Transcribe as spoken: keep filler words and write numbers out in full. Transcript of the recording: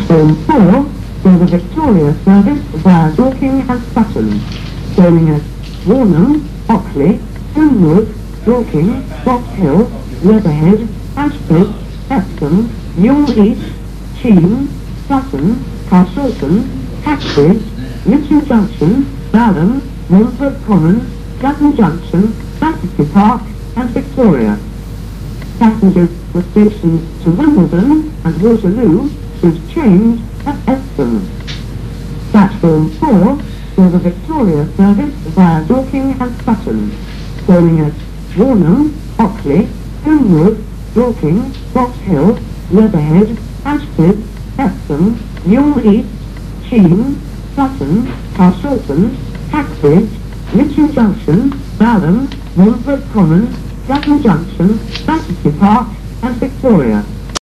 Platform four for the Victoria service via Dorking and Sutton, going at Warnham, Ockley, Homewood, Dorking, Box Hill, Leatherhead, Ashford, Epsom, Newell East, Cheam, Sutton, Carshalton, Hackbridge, Mitchell Junction, Balham, Romford Common, Sutton Junction, Battersea Park and Victoria. Passengers with stations to Wimbledon and Waterloo should change at Epsom. Platform four for the Victoria service via Dorking and Sutton, going at Warnham, Ockley, Homewood, Dorking, Box Hill, Leatherhead, Ashford, Epsom, Newell East, Cheam, Sutton, Carshalton, Hackbridge, Mitchell Junction, Balham, Romford Common, Sutton Junction, Battersea Park and Victoria.